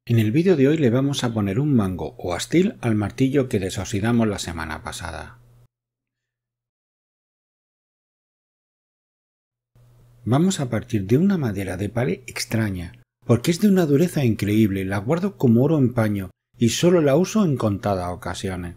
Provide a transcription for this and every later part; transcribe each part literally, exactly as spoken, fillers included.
En el vídeo de hoy le vamos a poner un mango o astil al martillo que desoxidamos la semana pasada. Vamos a partir de una madera de palé extraña, porque es de una dureza increíble, la guardo como oro en paño y solo la uso en contadas ocasiones.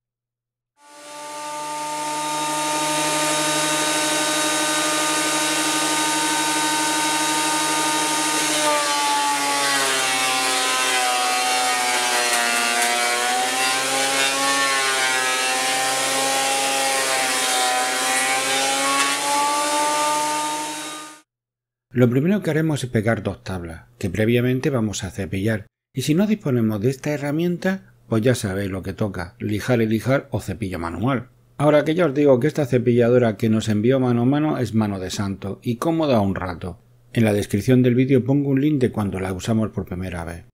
Lo primero que haremos es pegar dos tablas, que previamente vamos a cepillar, y si no disponemos de esta herramienta, pues ya sabéis lo que toca, lijar y lijar o cepillo manual. Ahora que ya os digo que esta cepilladora que nos envió mano a mano es mano de santo, y cómoda un rato. En la descripción del vídeo pongo un link de cuando la usamos por primera vez.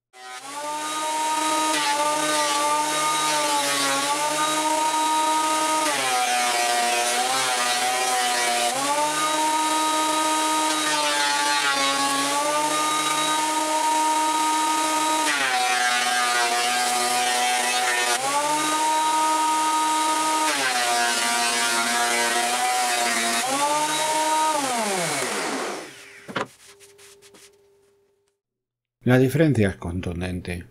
La diferencia es contundente.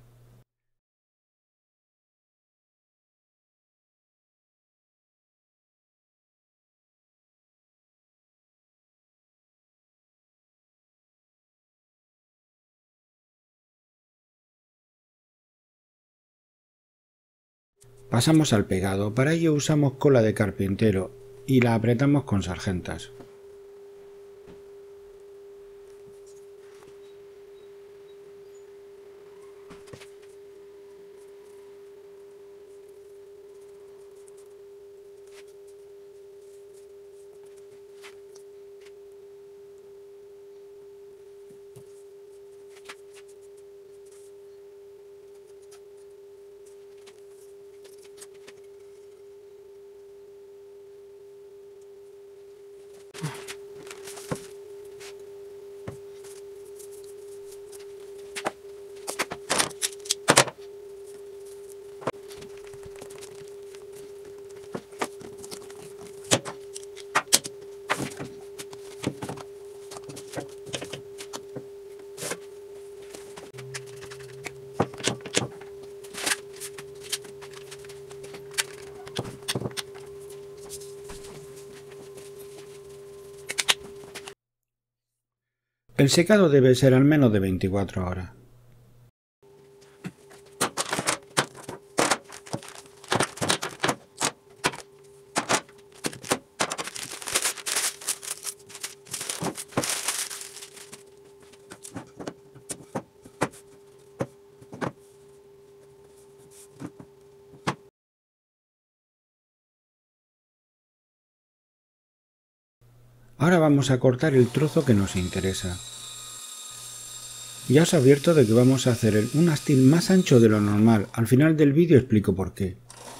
Pasamos al pegado, para ello usamos cola de carpintero y la apretamos con sargentas. El secado debe ser al menos de veinticuatro horas. Ahora vamos a cortar el trozo que nos interesa. Ya os advierto de que vamos a hacer un astil más ancho de lo normal, al final del vídeo explico por qué.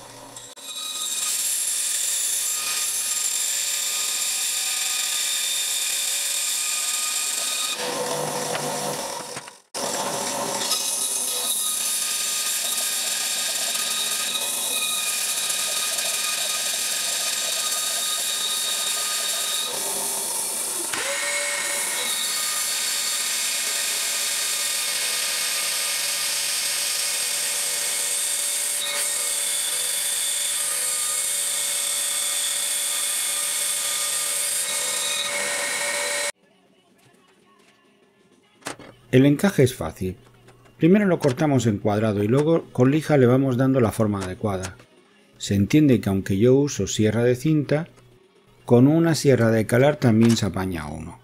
El encaje es fácil. Primero lo cortamos en cuadrado y luego con lija le vamos dando la forma adecuada. Se entiende que aunque yo uso sierra de cinta, con una sierra de calar también se apaña uno.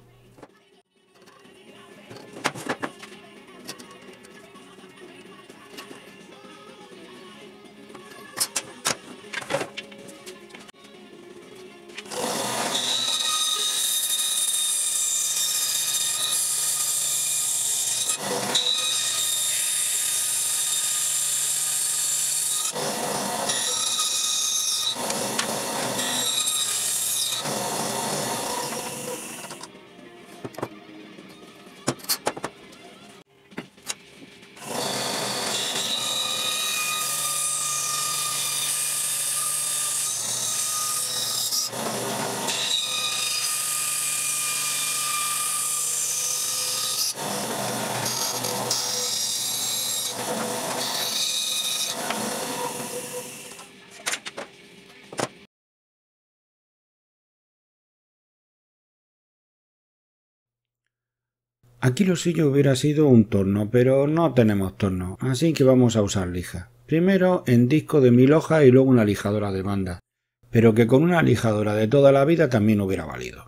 Aquí lo suyo hubiera sido un torno, pero no tenemos torno, así que vamos a usar lija. Primero en disco de mil hojas y luego una lijadora de banda, pero que con una lijadora de toda la vida también hubiera valido.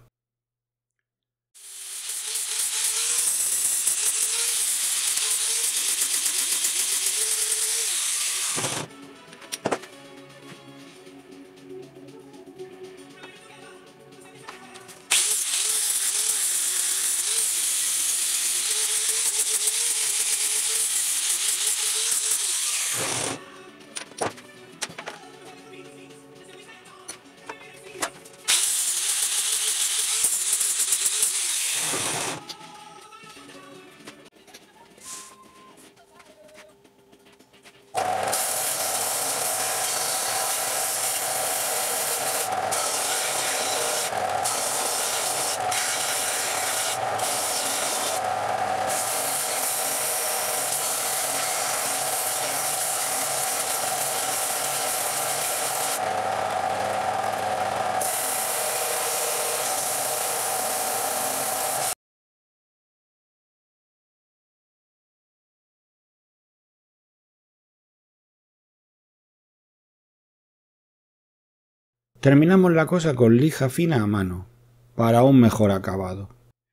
Terminamos la cosa con lija fina a mano, para un mejor acabado.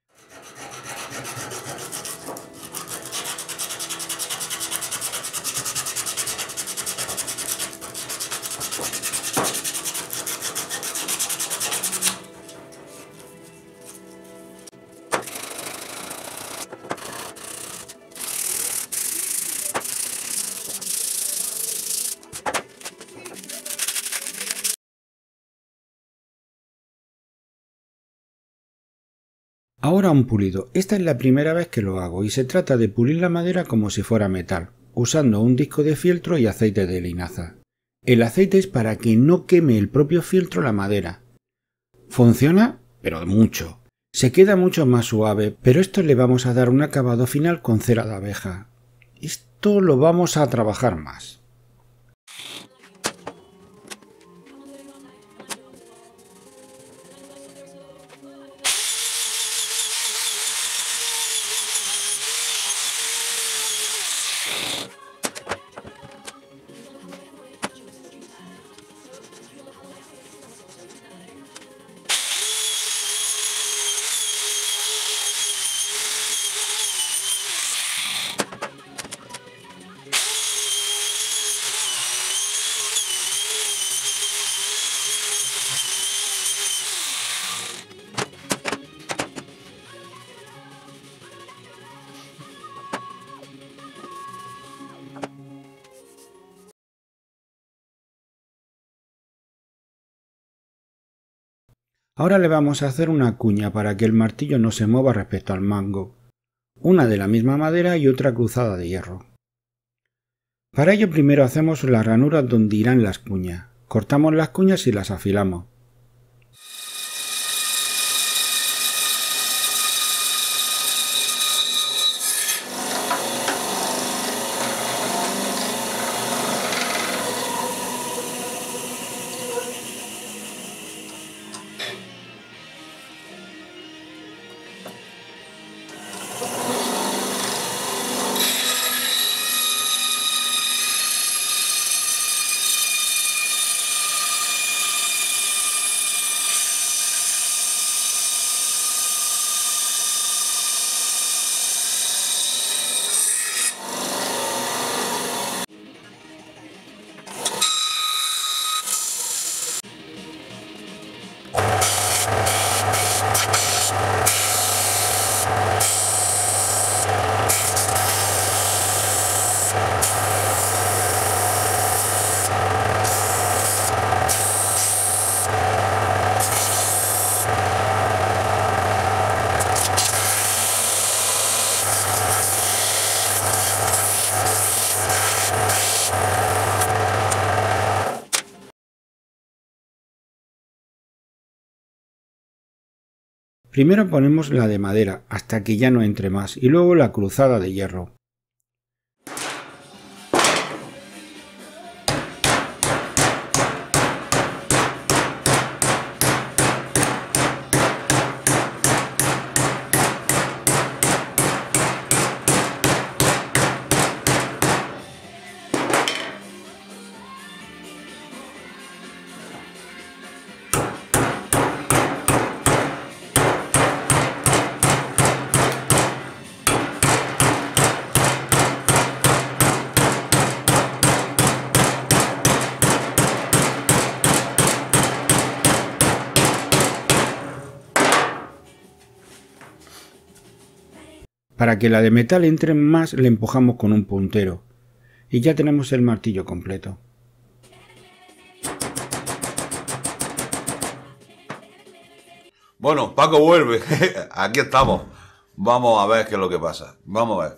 Ahora un pulido. Esta es la primera vez que lo hago y se trata de pulir la madera como si fuera metal, usando un disco de fieltro y aceite de linaza. El aceite es para que no queme el propio fieltro la madera. Funciona, pero mucho. Se queda mucho más suave, pero esto le vamos a dar un acabado final con cera de abeja. Esto lo vamos a trabajar más. Ahora le vamos a hacer una cuña para que el martillo no se mueva respecto al mango, una de la misma madera y otra cruzada de hierro. Para ello primero hacemos las ranuras donde irán las cuñas, cortamos las cuñas y las afilamos. Primero ponemos la de madera hasta que ya no entre más y luego la cruzada de hierro. Para que la de metal entre más, le empujamos con un puntero. Y ya tenemos el martillo completo. Bueno, Paco vuelve. Aquí estamos. Vamos a ver qué es lo que pasa. Vamos a ver.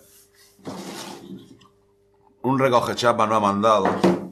Un recoge-chapa nos ha mandado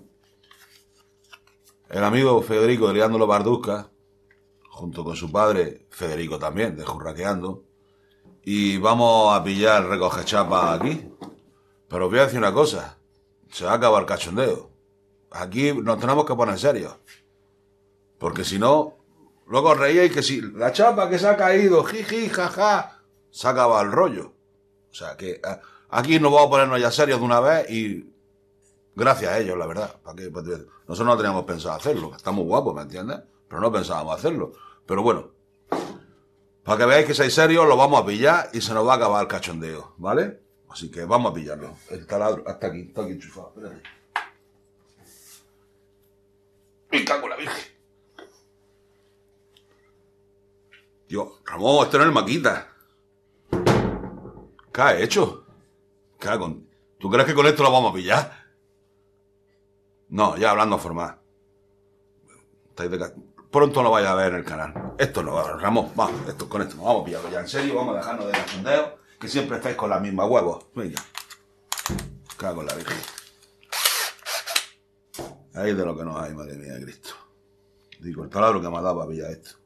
el amigo Federico de Liándolo Barduzca, junto con su padre Federico también, de Jurraqueando. Y vamos a pillar recoge-chapa aquí. Pero os voy a decir una cosa. Se va a acabar el cachondeo. Aquí nos tenemos que poner serios. Porque si no, luego os reíais que si la chapa que se ha caído, jiji, jaja, se acaba el rollo. O sea que a, aquí nos vamos a ponernos ya serios de una vez y gracias a ellos, la verdad. ¿Para qué? Nosotros no teníamos pensado hacerlo. Está muy guapo, ¿me entiendes? Pero no pensábamos hacerlo. Pero bueno, para que veáis que sois serios, lo vamos a pillar y se nos va a acabar el cachondeo, ¿vale? Así que vamos a pillarlo. El taladro, hasta aquí, está aquí enchufado. Espérate. ¡Me cago en la virgen! Dios, Ramón, esto no es el maquita. ¿Qué has hecho? ¿Qué has con... ¿Tú crees que con esto lo vamos a pillar? No, ya hablando formal. Estáis de... Pronto lo vais a ver en el canal. Esto no va, Ramón, vamos, esto, con esto no vamos a pillarlo ya en serio, vamos a dejarnos de cachondeo, que siempre estáis con las mismas huevos. Venga. Cago en la virgen. Ahí de lo que no hay, madre mía de Cristo. Digo, el taladro que me ha dado para pillar esto.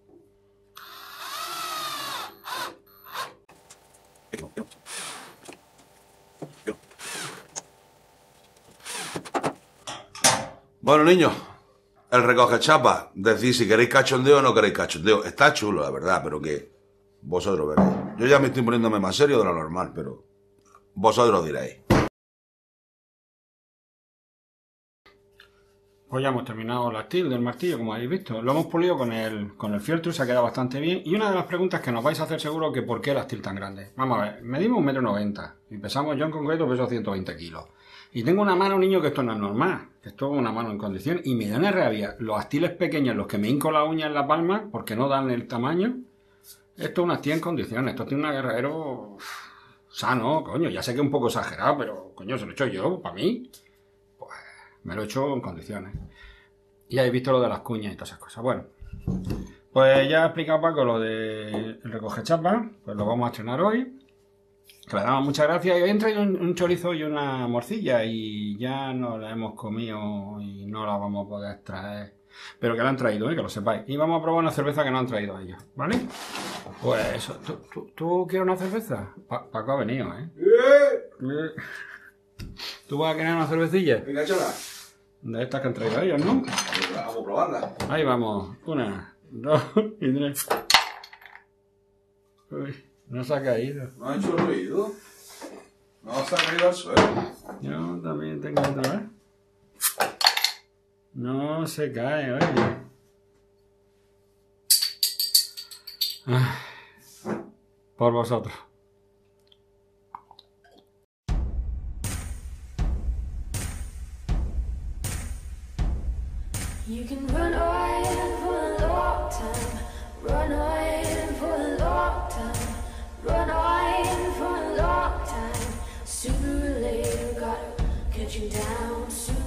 Bueno, niños, el recoge chapa, decís si queréis cachondeo o no queréis cachondeo. Está chulo, la verdad, pero que vosotros veréis. Yo ya me estoy poniéndome más serio de lo normal, pero vosotros diréis. Pues ya hemos terminado la steel del martillo, como habéis visto. Lo hemos pulido con el, con el fieltro, se ha quedado bastante bien. Y una de las preguntas que nos vais a hacer seguro que por qué la steel tan grande. Vamos a ver, medimos un metro noventa y pesamos, yo en concreto peso ciento veinte kilos. Y tengo una mano, niño, que esto no es normal, que esto es una mano en condición. Y me dan una rabia los astiles pequeños, los que me hinco la uña en la palma, porque no dan el tamaño. Esto es una steel en condiciones, esto tiene un agarradero sano, coño. Ya sé que es un poco exagerado, pero coño, se lo he hecho yo, para mí. Me lo he hecho en condiciones. Y habéis visto lo de las cuñas y todas esas cosas. Bueno, pues ya ha explicado Paco lo de recoge chapa. Pues lo vamos a estrenar hoy. Que le damos muchas gracias. Y hoy han traído un, un chorizo y una morcilla. Y ya no la hemos comido y no la vamos a poder traer. Pero que la han traído, ¿eh? Que lo sepáis. Y vamos a probar una cerveza que no han traído a ellos. ¿Vale? Pues eso. ¿Tú, tú, tú quieres una cerveza? Pa Paco ha venido, ¿eh? ¿Eh? ¿Tú vas a querer una cervecilla? Venga, échala. De estas que han traído ellos, ¿no? Vamos a probarla. Ahí vamos. Una, dos y tres. Uy, no se ha caído. ¿No ha hecho ruido? No se ha caído al suelo. Yo también tengo otra vez. No se cae, oye. Ay, por vosotros. You can run away for a long time, run away for a long time, run away for a long time. Sooner or later, gotta catch you down.